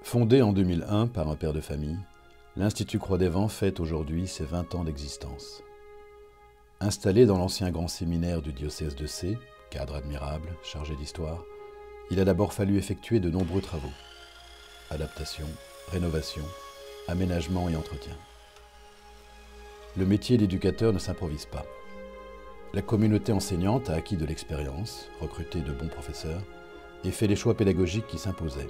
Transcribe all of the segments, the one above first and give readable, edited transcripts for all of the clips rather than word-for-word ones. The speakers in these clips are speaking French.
Fondé en 2001 par un père de famille, l'Institut Croix des Vents fête aujourd'hui ses 20 ans d'existence. Installé dans l'ancien grand séminaire du diocèse de Sées, cadre admirable, chargé d'histoire, il a d'abord fallu effectuer de nombreux travaux. Adaptation, rénovation, aménagement et entretien. Le métier d'éducateur ne s'improvise pas. La communauté enseignante a acquis de l'expérience, recruté de bons professeurs et fait les choix pédagogiques qui s'imposaient.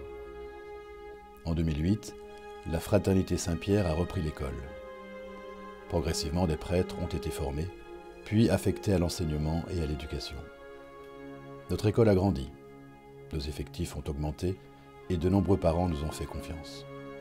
En 2008, la Fraternité Saint-Pierre a repris l'école. Progressivement, des prêtres ont été formés, puis affectés à l'enseignement et à l'éducation. Notre école a grandi, nos effectifs ont augmenté et de nombreux parents nous ont fait confiance.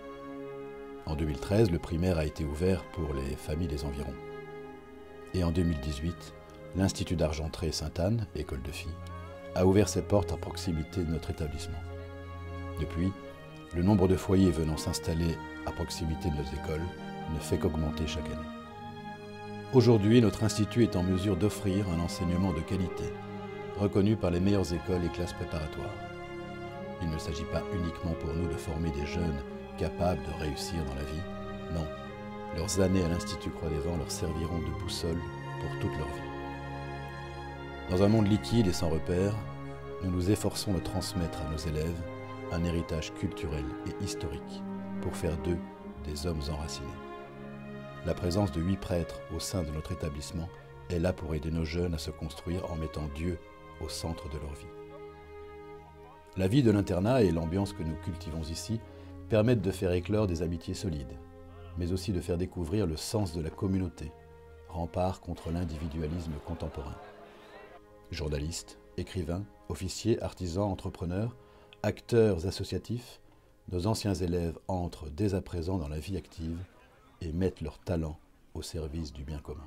En 2013, le primaire a été ouvert pour les familles des environs. Et en 2018, l'Institut d'Argentré Sainte-Anne, école de filles, a ouvert ses portes à proximité de notre établissement. Depuis, le nombre de foyers venant s'installer à proximité de nos écoles ne fait qu'augmenter chaque année. Aujourd'hui, notre institut est en mesure d'offrir un enseignement de qualité, reconnu par les meilleures écoles et classes préparatoires. Il ne s'agit pas uniquement pour nous de former des jeunes capables de réussir dans la vie. Non, leurs années à l'Institut Croix des Vents leur serviront de boussole pour toute leur vie. Dans un monde liquide et sans repères, nous nous efforçons de transmettre à nos élèves un héritage culturel et historique pour faire d'eux des hommes enracinés. La présence de 8 prêtres au sein de notre établissement est là pour aider nos jeunes à se construire en mettant Dieu au centre de leur vie. La vie de l'internat et l'ambiance que nous cultivons ici permettent de faire éclore des amitiés solides, mais aussi de faire découvrir le sens de la communauté, rempart contre l'individualisme contemporain. Journalistes, écrivains, officiers, artisans, entrepreneurs, acteurs associatifs, nos anciens élèves entrent dès à présent dans la vie active et mettent leur talent au service du bien commun.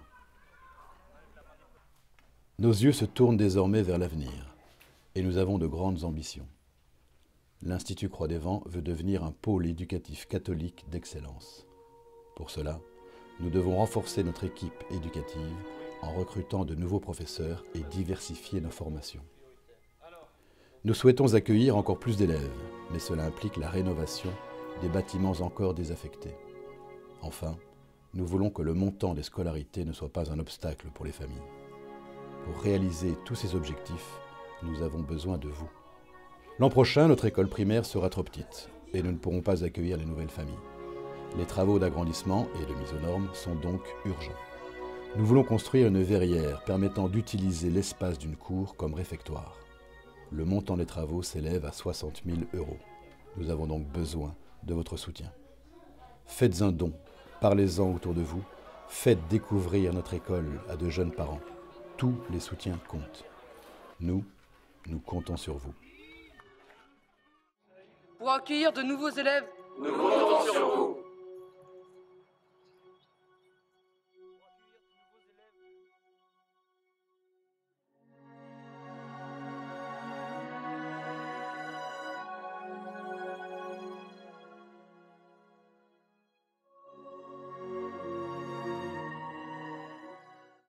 Nos yeux se tournent désormais vers l'avenir et nous avons de grandes ambitions. L'Institut Croix des Vents veut devenir un pôle éducatif catholique d'excellence. Pour cela, nous devons renforcer notre équipe éducative en recrutant de nouveaux professeurs et diversifier nos formations. Nous souhaitons accueillir encore plus d'élèves, mais cela implique la rénovation des bâtiments encore désaffectés. Enfin, nous voulons que le montant des scolarités ne soit pas un obstacle pour les familles. Pour réaliser tous ces objectifs, nous avons besoin de vous. L'an prochain, notre école primaire sera trop petite et nous ne pourrons pas accueillir les nouvelles familles. Les travaux d'agrandissement et de mise aux normes sont donc urgents. Nous voulons construire une verrière permettant d'utiliser l'espace d'une cour comme réfectoire. Le montant des travaux s'élève à 60 000 €. Nous avons donc besoin de votre soutien. Faites un don, parlez-en autour de vous, faites découvrir notre école à de jeunes parents. Tous les soutiens comptent. Nous comptons sur vous. Pour accueillir de nouveaux élèves, nous comptons sur vous.